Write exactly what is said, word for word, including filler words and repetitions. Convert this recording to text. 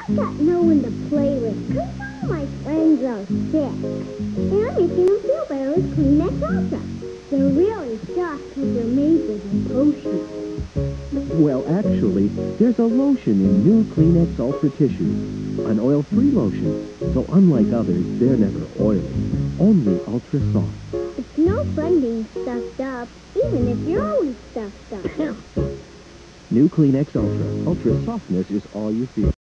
got no one to play with because all my friends are sick. And I'm making them feel better with Kleenex Ultra. They're really soft because they're made with a potion. Well, actually, there's a lotion in new Kleenex Ultra tissues. An oil-free lotion. So unlike others, they're never oily. Only ultra soft. It's no fun being stuffed up, even if you're always stuffed up. New Kleenex Ultra. Ultra softness is all you feel.